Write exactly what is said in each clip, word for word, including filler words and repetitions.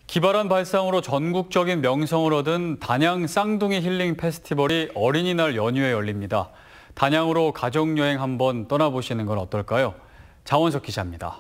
기발한 발상으로 전국적인 명성을 얻은 단양 쌍둥이 힐링 페스티벌이 어린이날 연휴에 열립니다. 단양으로 가족여행 한번 떠나보시는 건 어떨까요? 장원석 기자입니다.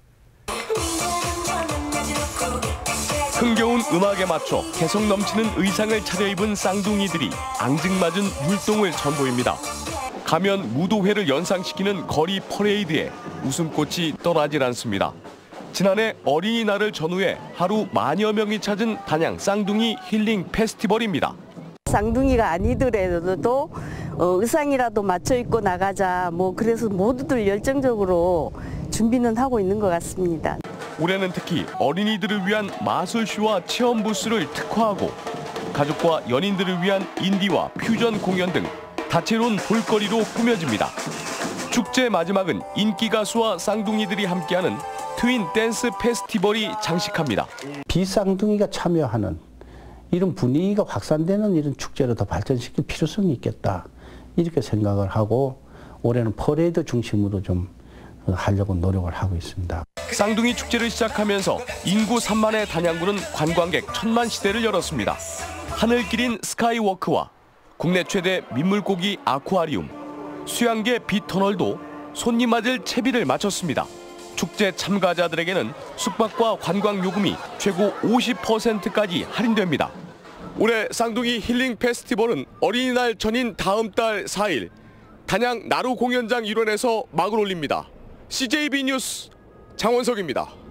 흥겨운 음악에 맞춰 개성 넘치는 의상을 차려입은 쌍둥이들이 앙증맞은 율동을 선보입니다. 가면 무도회를 연상시키는 거리 퍼레이드에 웃음꽃이 떠나질 않습니다. 지난해 어린이날을 전후해 하루 만여 명이 찾은 단양 쌍둥이 힐링 페스티벌입니다. 쌍둥이가 아니더라도 어, 의상이라도 맞춰 입고 나가자. 뭐 그래서 모두들 열정적으로 준비는 하고 있는 것 같습니다. 올해는 특히 어린이들을 위한 마술쇼와 체험 부스를 특화하고 가족과 연인들을 위한 인디와 퓨전 공연 등 다채로운 볼거리로 꾸며집니다. 축제 마지막은 인기 가수와 쌍둥이들이 함께하는 트윈 댄스 페스티벌이 장식합니다. 비쌍둥이가 참여하는 이런 분위기가 확산되는 이런 축제로 더 발전시킬 필요성이 있겠다. 이렇게 생각을 하고 올해는 퍼레이드 중심으로 좀 하려고 노력을 하고 있습니다. 쌍둥이 축제를 시작하면서 인구 삼만의 단양구는 관광객 천만 시대를 열었습니다. 하늘길인 스카이워크와 국내 최대 민물고기 아쿠아리움, 수양계 빗터널도 손님 맞을 채비를 마쳤습니다. 축제 참가자들에게는 숙박과 관광 요금이 최고 오십 퍼센트까지 할인됩니다. 올해 쌍둥이 힐링 페스티벌은 어린이날 전인 다음 달 사 일 단양 나루 공연장 일원에서 막을 올립니다. 씨제이비 뉴스 장원석입니다.